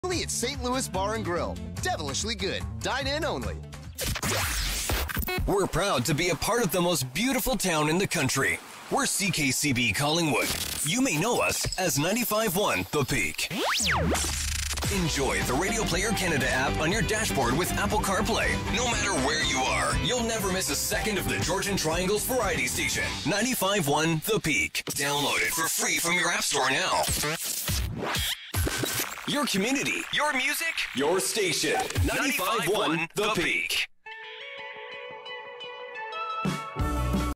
Only at St. Louis Bar and Grill. Devilishly good. Dine in only. We're proud to be a part of the most beautiful town in the country. We're CKCB Collingwood. You may know us as 95.1 The Peak. Enjoy the Radio Player Canada app on your dashboard with Apple CarPlay. No matter where you are, you'll never miss a second of the Georgian Triangle's variety station. 95.1 The Peak. Download it for free from your app store now. Your community, your music, your station. 95.1 The Peak.